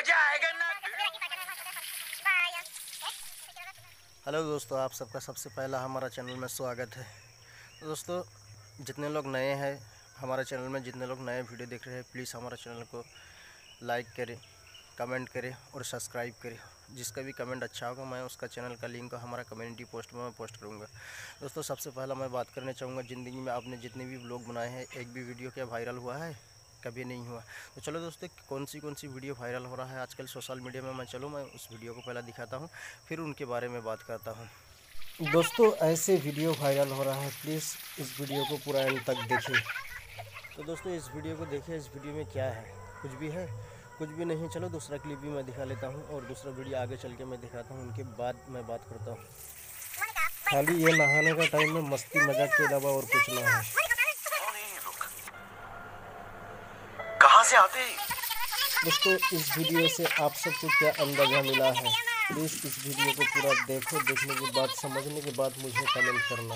मजा आएगा ना। हेलो दोस्तों, आप सबका सबसे पहला हमारा चैनल में स्वागत है। तो दोस्तों, जितने लोग नए हैं हमारे चैनल में, जितने लोग नए वीडियो देख रहे हैं, प्लीज़ हमारा चैनल को लाइक करें, कमेंट करें और सब्सक्राइब करें। जिसका भी कमेंट अच्छा होगा मैं उसका चैनल का लिंक हमारा कम्युनिटी पोस्ट में मैं पोस्ट करूँगा। दोस्तों, सबसे पहला मैं बात करना चाहूँगा, ज़िंदगी में आपने जितने भी व्लॉग बनाए हैं, एक भी वीडियो क्या वायरल हुआ है? कभी नहीं हुआ। तो चलो दोस्तों, कौन सी वीडियो वायरल हो रहा है आजकल सोशल मीडिया में, मैं उस वीडियो को पहले दिखाता हूँ, फिर उनके बारे में बात करता हूँ। दोस्तों, ऐसे वीडियो वायरल हो रहा है, प्लीज़ इस वीडियो को पूरा एंड तक देखिए। तो दोस्तों, इस वीडियो को देखिए। इस वीडियो में क्या है? कुछ भी है? कुछ भी नहीं। चलो दूसरा क्लिप भी मैं दिखा लेता हूँ और दूसरा वीडियो आगे चल के मैं दिखाता हूँ, उनके बाद मैं बात करता हूँ। खाली ये नहाने का टाइम में मस्ती मजाक के अलावा और कुछ ना है। कहाँ से आते? दोस्तों, इस वीडियो से आप सबको क्या अंदाज़ा मिला है? प्लीज़ इस वीडियो को पूरा देखो, देखने के बाद, समझने के बाद मुझे कमेंट करना।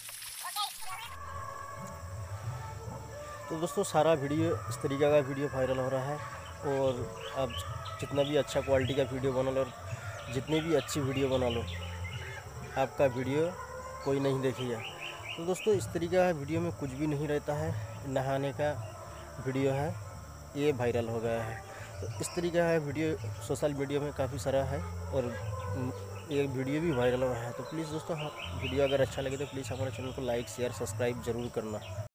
तो दोस्तों, सारा वीडियो इस तरीके का वीडियो वायरल हो रहा है और आप जितना भी अच्छा क्वालिटी का वीडियो बना लो और जितनी भी अच्छी वीडियो बना लो, आपका वीडियो कोई नहीं देखेगा। तो दोस्तों, इस तरीके का वीडियो में कुछ भी नहीं रहता है, नहाने का वीडियो है, ये वायरल हो गया है। तो इस तरीके का वीडियो सोशल मीडिया में काफ़ी सारा है और ये वीडियो भी वायरल हो रहा है। तो प्लीज़ दोस्तों, वीडियो अगर अच्छा लगे तो प्लीज़ हमारे चैनल को लाइक शेयर सब्सक्राइब ज़रूर करना।